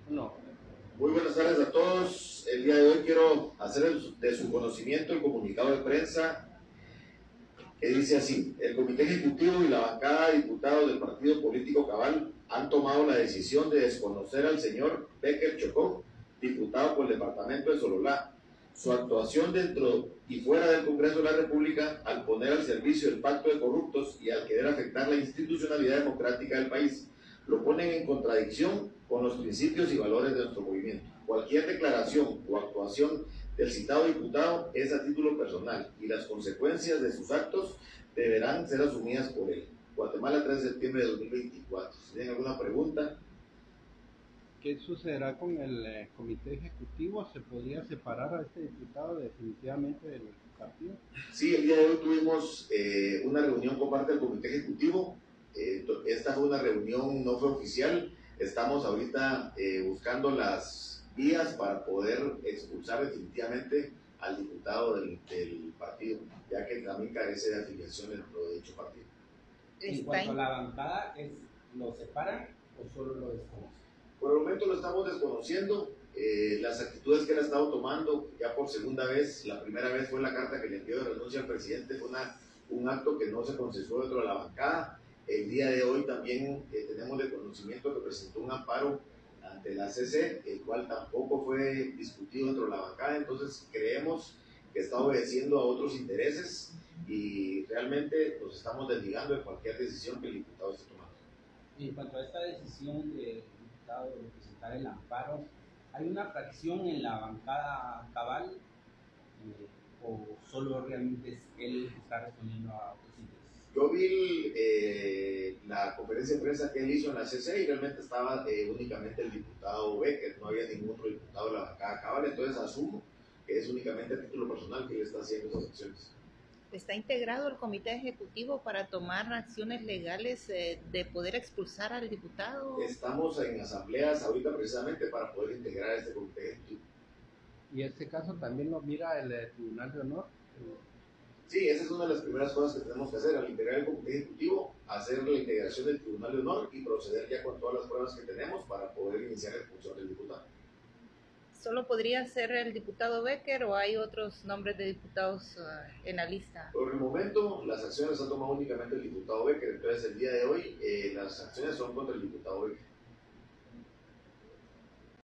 No. Muy buenas tardes a todos. El día de hoy quiero hacer de su conocimiento el comunicado de prensa que dice así: el Comité Ejecutivo y la bancada de diputados del Partido Político Cabal han tomado la decisión de desconocer al señor Becker Chocó, diputado por el departamento de Sololá, su actuación dentro y fuera del Congreso de la República al poner al servicio el pacto de corruptos y al querer afectar la institucionalidad democrática del país. Lo ponen en contradicción con los principios y valores de nuestro movimiento. Cualquier declaración o actuación del citado diputado es a título personal y las consecuencias de sus actos deberán ser asumidas por él. Guatemala, 3 de septiembre de 2024. Si tienen alguna pregunta. ¿Qué sucederá con el comité ejecutivo? ¿Se podría separar a este diputado definitivamente del partido? Sí, el día de hoy tuvimos una reunión con parte del comité ejecutivo. Esta fue una reunión, no fue oficial. Estamos ahorita buscando las vías para poder expulsar definitivamente al diputado del partido, ya que también carece de afiliación dentro de dicho partido. En cuanto a la bancada, ¿lo separan o solo lo desconocen? Por el momento lo estamos desconociendo. Las actitudes que él ha estado tomando ya por segunda vez, la primera vez fue la carta que le envió de renuncia al presidente, fue un acto que no se consensuó dentro de la bancada. El día de hoy también tenemos de conocimiento que presentó un amparo ante la CC, el cual tampoco fue discutido dentro de la bancada. Entonces creemos que está obedeciendo a otros intereses y realmente nos estamos desligando de cualquier decisión que el diputado esté tomando. En cuanto a esta decisión del diputado de presentar el amparo, ¿hay una fracción en la bancada Cabal o solo realmente es él que está respondiendo a otros intereses? Yo vi la conferencia de prensa que él hizo en la CC y realmente estaba únicamente el diputado Becker, no había ningún otro diputado de la bancada Cabal, entonces asumo que es únicamente a título personal que él está haciendo esas acciones. ¿Está integrado el comité ejecutivo para tomar acciones legales de poder expulsar al diputado? Estamos en asambleas ahorita precisamente para poder integrar este comité ejecutivo. ¿Y este caso también lo mira el Tribunal de Honor? Sí, esa es una de las primeras cosas que tenemos que hacer, al integrar el comité ejecutivo, hacer la integración del Tribunal de Honor y proceder ya con todas las pruebas que tenemos para poder iniciar la expulsión del diputado. ¿Solo podría ser el diputado Becker o hay otros nombres de diputados en la lista? Por el momento, las acciones han tomado únicamente el diputado Becker, entonces el día de hoy las acciones son contra el diputado Becker.